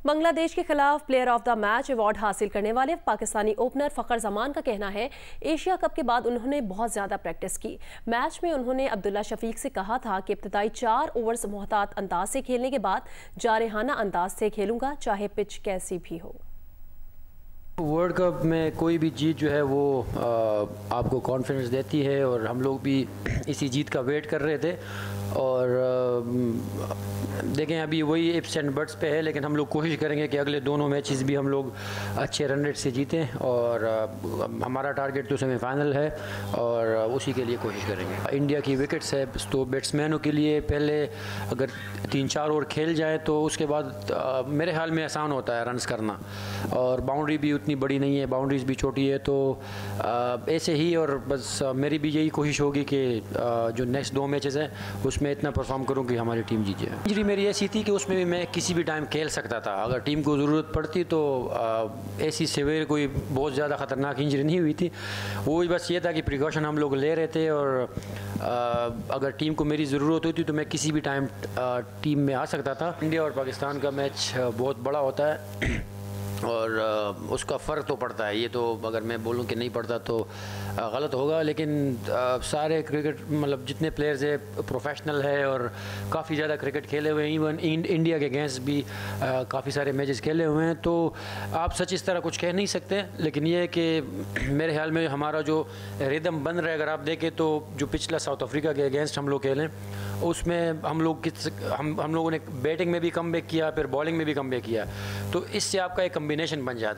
बांग्लादेश के खिलाफ player of the match award हासिल करने वाले पाकिस्तानी ओपनर फ़खर जमान का कहना है एशिया कप के बाद उन्होंने बहुत ज़्यादा प्रैक्टिस की। मैच में उन्होंने अब्दुल्ला शफीक से कहा था कि इब्तिदाई 4 ओवर्स मोहतात अंदाज से खेलने के बाद जारहाना अंदाज से खेलूंगा, चाहे पिच कैसी भी हो। वर्ल्ड कप में कोई भी जीत जो है वो आपको कॉन्फिडेंस देती है और हम लोग भी इसी जीत का वेट कर रहे थे और देखें अभी वही इफ्स एंड बट्स पे है, लेकिन हम लोग कोशिश करेंगे कि अगले दोनों मैचेस भी हम लोग अच्छे रन रेट से जीतें और हमारा टारगेट तो सेमीफाइनल है और उसी के लिए कोशिश करेंगे। इंडिया की विकेट्स है तो बैट्समैनों के लिए पहले अगर 3-4 ओवर खेल जाए तो उसके बाद मेरे ख्याल में आसान होता है रन्स करना और बाउंड्री भी उतनी बड़ी नहीं है, बाउंड्रीज भी छोटी है, तो ऐसे ही और बस मेरी भी यही कोशिश होगी कि जो नेक्स्ट 2 मैचेस हैं उसमें इतना परफॉर्म करूं कि हमारी टीम जीत जाए। इंजरी मेरी ऐसी थी कि उसमें भी मैं किसी भी टाइम खेल सकता था, अगर टीम को ज़रूरत पड़ती तो ऐसी सेवेर कोई बहुत ज़्यादा ख़तरनाक इंजरी नहीं हुई थी। वो बस ये था कि प्रिकॉशन हम लोग ले रहे थे और अगर टीम को मेरी ज़रूरत होती तो मैं किसी भी टाइम टीम में आ सकता था। इंडिया और पाकिस्तान का मैच बहुत बड़ा होता है और उसका फ़र्क तो पड़ता है, ये तो अगर मैं बोलूं कि नहीं पड़ता तो गलत होगा, लेकिन सारे क्रिकेट मतलब जितने प्लेयर्स है प्रोफेशनल है और काफ़ी ज़्यादा क्रिकेट खेले हुए हैं, इवन इंडिया के अगेंस्ट भी काफ़ी सारे मैचेस खेले हुए हैं, तो आप सच इस तरह कुछ कह नहीं सकते। लेकिन ये है कि मेरे ख्याल में हमारा जो रिदम बन रहा है, अगर आप देखें तो जो पिछला साउथ अफ्रीका के अगेंस्ट हम लोग खेलें उसमें हम लोगों ने बैटिंग में भी कमबैक किया, फिर बॉलिंग में भी कमबैक किया, तो इससे आपका एक कम्बिनेशन बन जाता है।